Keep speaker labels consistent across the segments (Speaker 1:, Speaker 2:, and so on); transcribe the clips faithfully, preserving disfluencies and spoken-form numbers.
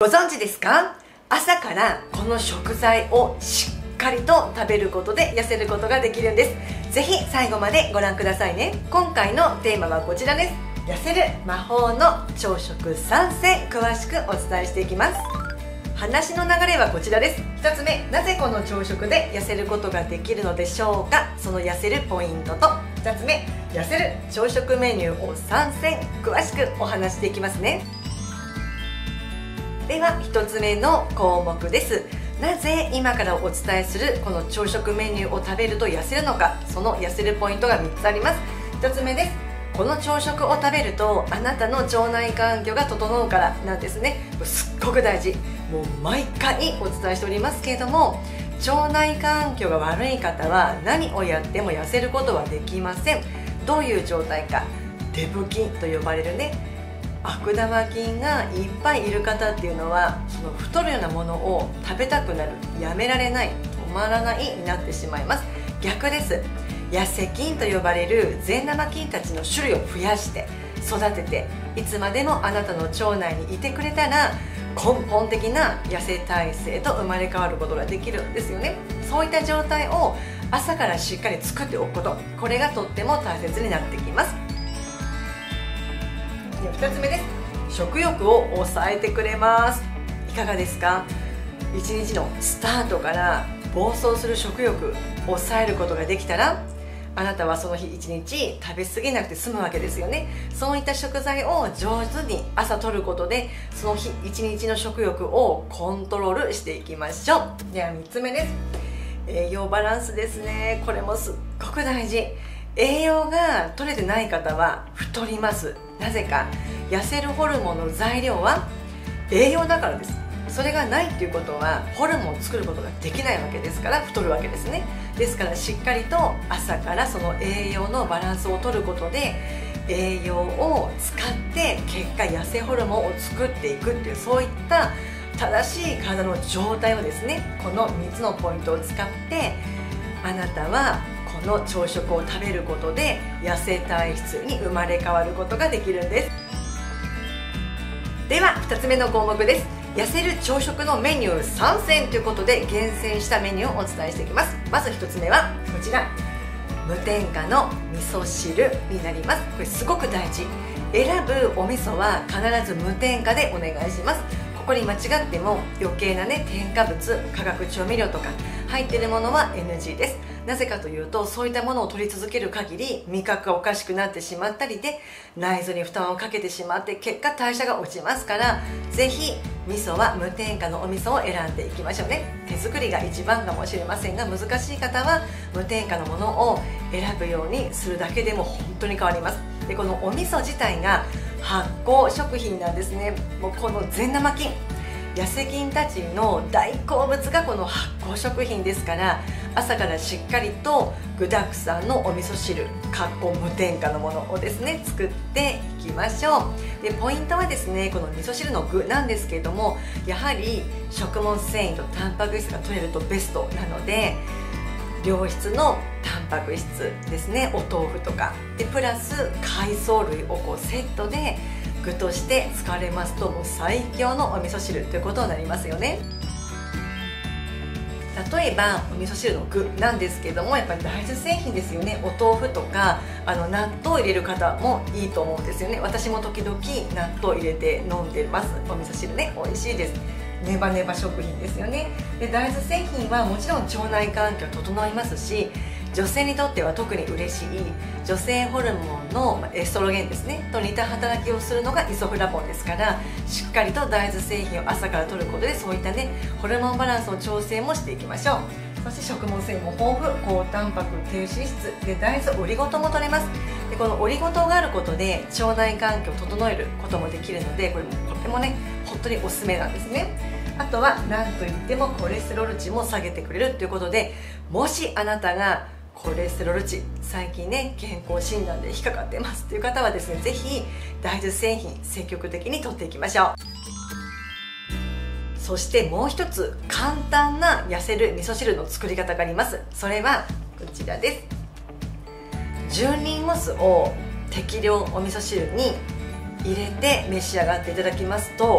Speaker 1: ご存知ですか？朝からこの食材をしっかりと食べることで痩せることができるんです。ぜひ最後までご覧くださいね。今回のテーマはこちらです。痩せる魔法の朝食さんせん、詳しくお伝えしていきます。話の流れはこちらです。ひとつめ、なぜこの朝食で痩せることができるのでしょうか。その痩せるポイントと、ふたつめ、痩せる朝食メニューをさんせん、詳しくお話していきますね。ではひとつめの項目です。なぜ今からお伝えするこの朝食メニューを食べると痩せるのか、その痩せるポイントがみっつあります。ひとつめです。この朝食を食べるとあなたの腸内環境が整うからなんですね。すっごく大事。もう毎回お伝えしておりますけれども、腸内環境が悪い方は何をやっても痩せることはできません。どういう状態か、デブ菌と呼ばれるね、悪玉菌がいっぱいいる方っていうのは、その太るようなものを食べたくなる、やめられない、止まらないになってしまいます。逆です。痩せ菌と呼ばれる善玉菌たちの種類を増やして育てて、いつまでもあなたの腸内にいてくれたら根本的な痩せ体制と生まれ変わることができるんですよね。そういった状態を朝からしっかり作っておくこと、これがとっても大切になってきます。ふたつめです。食欲を抑えてくれます。いかがですか？いちにちのスタートから暴走する食欲抑えることができたら、あなたはその日いちにち食べ過ぎなくて済むわけですよね。そういった食材を上手に朝摂ることで、その日いちにちの食欲をコントロールしていきましょう。ではみっつめです。栄養バランスですね。これもすっごく大事。栄養が取れてない方は太ります。なぜか、痩せるホルモンの材料は栄養だからです。それがないっていうことはホルモンを作ることができないわけですから、太るわけですね。ですからしっかりと朝からその栄養のバランスを取ることで、栄養を使って結果痩せホルモンを作っていくっていう、そういった正しい体の状態をですね、このみっつのポイントを使ってあなたはこの朝食を食べることで痩せ体質に生まれ変わることができるんです。ではふたつめの項目です。痩せる朝食のメニューさんせんということで厳選したメニューをお伝えしていきます。まずひとつめはこちら、無添加の味噌汁になります。これすごく大事。選ぶお味噌は必ず無添加でお願いします。ここに間違っても余計なね、添加物、化学調味料とか入っているものは エヌジー です。なぜかというと、そういったものを取り続ける限り味覚がおかしくなってしまったりで、内臓に負担をかけてしまって結果代謝が落ちますから、ぜひ味噌は無添加のお味噌を選んでいきましょうね。手作りが一番かもしれませんが、難しい方は無添加のものを選ぶようにするだけでも本当に変わります。で、このお味噌自体が発酵食品なんですね。もうこの善玉菌、痩せ菌たちの大好物がこの発酵食品ですから、朝からしっかりと具だくさんのお味噌汁、かっこ無添加のものをですね、作っていきましょう。で、ポイントはですね、この味噌汁の具なんですけれども、やはり食物繊維とタンパク質が取れるとベストなので、良質のタンパク質ですね、お豆腐とかでプラス海藻類をこうセットで具として使われますと、もう最強のお味噌汁ということになりますよね。例えばお味噌汁の具なんですけども、やっぱり大豆製品ですよね。お豆腐とかあの納豆を入れる方もいいと思うんですよね。私も時々納豆を入れて飲んでます。お味噌汁ね、美味しいです。ネバネバ食品ですよね。で、大豆製品はもちろん腸内環境整いますし、女性にとっては特に嬉しい女性ホルモンのエストロゲンですねと似た働きをするのがイソフラボンですから、しっかりと大豆製品を朝から摂ることで、そういったね、ホルモンバランスの調整もしていきましょう。そして食物繊維も豊富、高タンパク低脂質で、大豆オリゴ糖も取れます。で、このオリゴ糖があることで腸内環境を整えることもできるので、これとってもね、本当におすすめなんですね。あとは何といってもコレステロール値も下げてくれるということで、もしあなたがコレステロール値、最近ね、健康診断で引っかかってますという方はですね、ぜひ大豆製品積極的に摂っていきましょう。そしてもう一つ簡単な痩せる味噌汁の作り方があります。それはこちらです。じゅうにんモスを適量お味噌汁に入れて召し上がっていただきますと、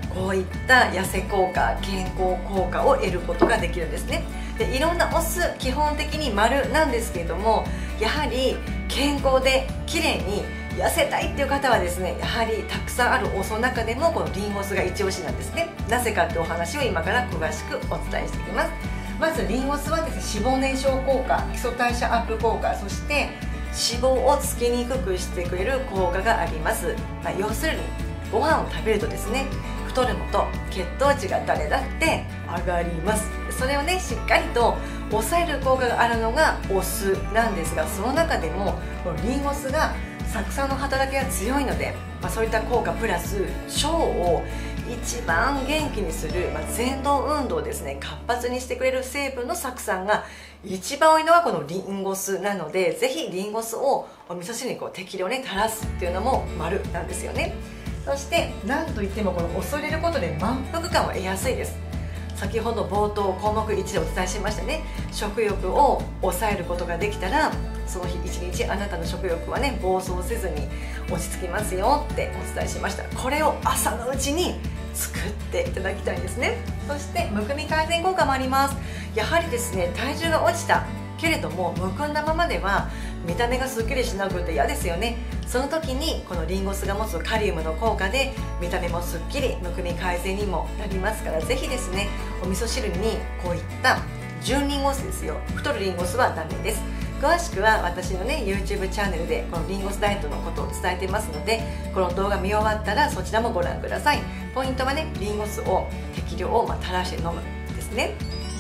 Speaker 1: こういった痩せ効果、健康効果を得ることができるんですね。でいろんなお酢、基本的に丸なんですけれども、やはり健康で綺麗に痩せたいっていう方はですね、やはりたくさんあるお酢の中でもこのリンゴ酢が一押しなんですね。なぜかってお話を今から詳しくお伝えしていきます。まずリンゴ酢はですね、脂肪燃焼効果、基礎代謝アップ効果、そして脂肪をつきにくくしてくれる効果があります。まあ、要するにご飯を食べるとですね、太るのと血糖値が誰だって上がります。それをねしっかりと抑える効果があるのがお酢なんですが、その中でもこのリンゴ酢が酢酸の働きが強いので、まあ、そういった効果プラス腸を一番元気にする、まあ、前動運動をですね活発にしてくれる成分の酢酸が一番多いのがこのリンゴ酢なので、ぜひリンゴ酢をお味噌汁にこう適量に垂らすっていうのも丸なんですよね。そして何といってもこのお酢を入れることで満腹感を得やすいです。先ほど冒頭項目いちでお伝えしましたね、食欲を抑えることができたらその日一日あなたの食欲はね暴走せずに落ち着きますよってお伝えしました。これを朝のうちに作っていただきたいんですね。そしてむくみ改善効果もあります。やはりですね、体重が落ちたけれどもむくんだままでは見た目がすっきりしなくて嫌ですよね。その時にこのリンゴ酢が持つカリウムの効果で見た目もすっきり、むくみ改善にもなりますから、ぜひですねお味噌汁にこういった純リンゴ酢ですよ、太るリンゴ酢はダメです。詳しくは私のね YouTube チャンネルでこのリンゴ酢ダイエットのことを伝えていますので、この動画見終わったらそちらもご覧ください。ポイントはね、リンゴ酢を適量をまあ垂らして飲むですね。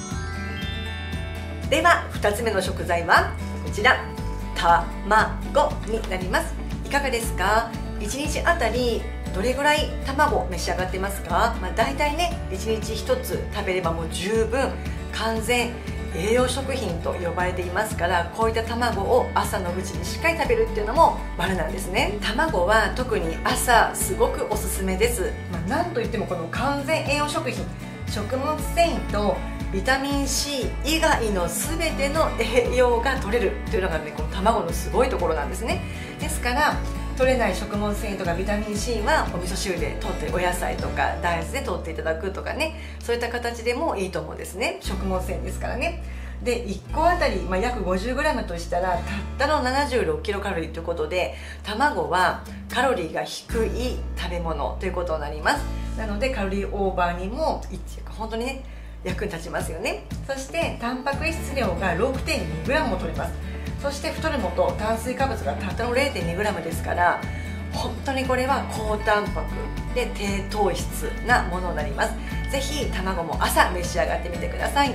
Speaker 1: ではふたつめの食材はこちら、卵になります。いかがですか？いちにちあたりどれぐらい卵召し上がってますか？まあ、大体ねいちにちひとつ食べればもう十分完全栄養食品と呼ばれていますから、こういった卵を朝のうちにしっかり食べるっていうのも丸なんですね。卵は特に朝すごくおすすめです。まあ、なんといってもこの完全栄養食品、食物繊維とビタミン C 以外の全ての栄養が取れるというのがねこの卵のすごいところなんですね。ですから取れない食物繊維とかビタミン C はお味噌汁で取って、お野菜とか大豆で取っていただくとかね、そういった形でもいいと思うんですね。食物繊維ですからね。でいっこあたり、まあ、約 ごじゅうグラム としたらたったのななじゅうろくキロカロリーということで、卵はカロリーが低い食べ物ということになります。なのでカロリーオーバーにも本当にね役に立ちますよね。そしてタンパク質量が ろくてんにグラム も取れます。そして太るのと炭水化物がたったの れいてんにグラム ですから、本当にこれは高タンパクで低糖質なものになります。ぜひ卵も朝召し上がってみてください。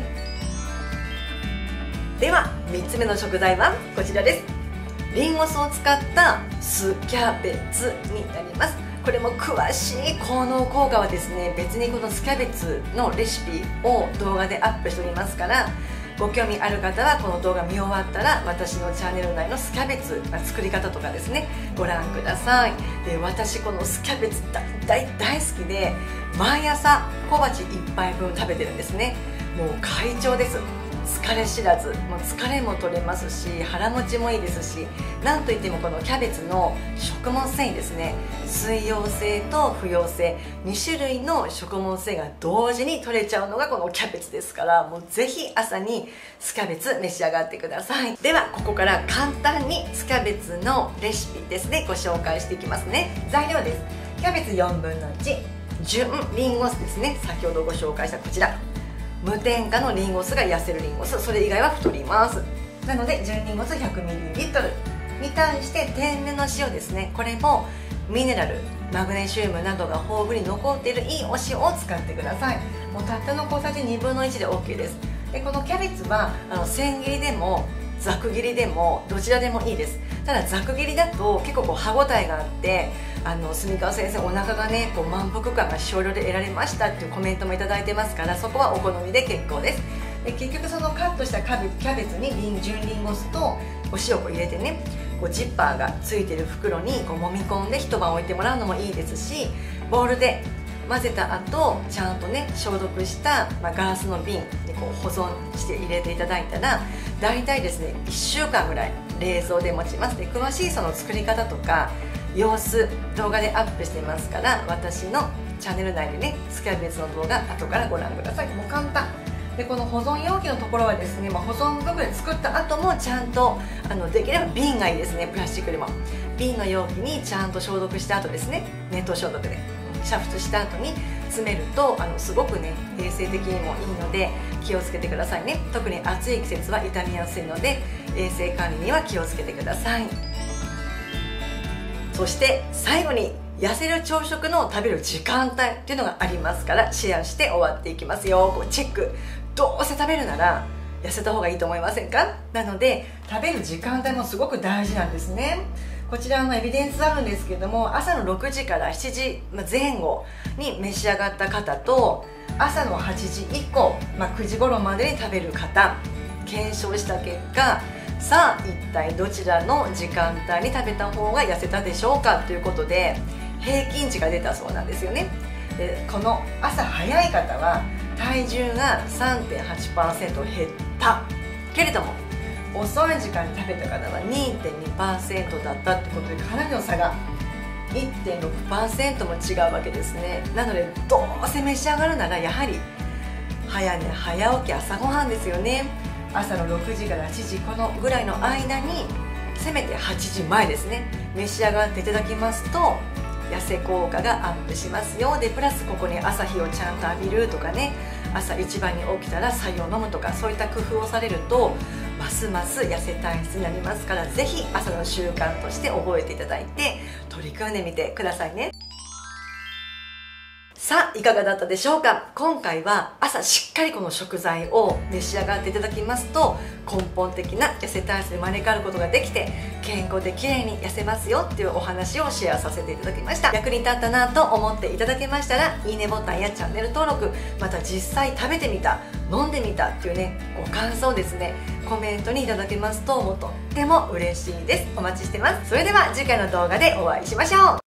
Speaker 1: ではみっつめの食材はこちらです。リンゴ酢を使った酢キャベツになります。これも詳しい効能効果はですね、別にこの酢キャベツのレシピを動画でアップしておりますから、ご興味ある方はこの動画見終わったら私のチャンネル内の酢キャベツ作り方とかですねご覧ください。で私この酢キャベツ大大好きで、毎朝小鉢いっぱいぶん食べてるんですね。もう快調です。疲れ知らず、もう疲れも取れますし腹持ちもいいですし、なんといってもこのキャベツの食物繊維ですね、水溶性と不溶性にしゅるいの食物繊維が同時に取れちゃうのがこのキャベツですから、もうぜひ朝に酢キャベツ召し上がってください。ではここから簡単に酢キャベツのレシピですねご紹介していきますね。材料です。キャベツよんぶんのいち、純リンゴ酢ですね、先ほどご紹介したこちら無添加のリンゴ酢が痩せるリンゴ酢、それ以外は太ります。なので純リンゴ酢 ひゃくミリリットル に対して天然の塩ですね、これもミネラル、マグネシウムなどが豊富に残っているいいお塩を使ってください。もうたったの小さじにぶんのいちで オーケー です。でこのキャベツはあの千切りでもざく切りでもどちらでもいいです。ただざく切りだと結構こう歯ごたえがあって、あの住川先生お腹がねこう満腹感が少量で得られましたっていうコメントもいただいてますから、そこはお好みで結構です。で結局そのカットしたキャベキャベツに純リンゴ酢とお塩を入れてね、こうジッパーがついてる袋にこう揉み込んで一晩置いてもらうのもいいですし、ボウルで混ぜた後ちゃんとね消毒した、まあ、ガラスの瓶にこう保存して入れていただいたら、大体ですねいっしゅうかんぐらい冷蔵で持ちます。で詳しいその作り方とか様子動画でアップしてますから、私のチャンネル内でねスキャベツの動画後からご覧ください。もう簡単で、この保存容器のところはですね、まあ、保存部分作った後もちゃんとあのできれば瓶がいいですね。プラスチックでも瓶の容器にちゃんと消毒した後ですね、熱湯消毒で煮沸した後に詰めるとあのすごくね衛生的にもいいので気をつけてくださいね。特に暑い季節は傷みやすいので衛生管理には気をつけてください。そして最後に痩せる朝食の食べる時間帯っていうのがありますからシェアして終わっていきますよ。こうチェック、どうせ食べるなら痩せた方がいいと思いませんか？なので食べる時間帯もすごく大事なんですね。こちらのエビデンスあるんですけども、朝のろくじからしちじぜん後に召し上がった方と朝のはちじ以降、まあ、くじ頃までに食べる方検証した結果、さあ一体どちらの時間帯に食べた方が痩せたでしょうかということで平均値が出たそうなんですよね。でこの朝早い方は体重が さんてんはちパーセント 減ったけれども、遅い時間に食べた方は にてんにパーセント だったってことでかなりの差が いってんろくパーセント も違うわけですね。なのでどうせ召し上がるならやはり早寝早起き朝ごはんですよね。朝のろくじからはちじこのぐらいの間にせめてはちじまえですね召し上がっていただきますと痩せ効果がアップしますよ。でプラスここに朝日をちゃんと浴びるとかね、朝一番に起きたら白湯を飲むとか、そういった工夫をされるとますます痩せ体質になりますから、ぜひ朝の習慣として覚えていただいて取り組んでみてくださいね。さあいかがだったでしょうか。今回は朝しっかりこの食材を召し上がっていただきますと根本的な痩せ体質に生まれ変わることができて健康で綺麗に痩せますよっていうお話をシェアさせていただきました。役に立ったなと思っていただけましたらいいねボタンやチャンネル登録、また実際食べてみた、飲んでみたっていうねご感想ですねコメントにいただけますともうとっても嬉しいです。お待ちしてます。それでは次回の動画でお会いしましょう。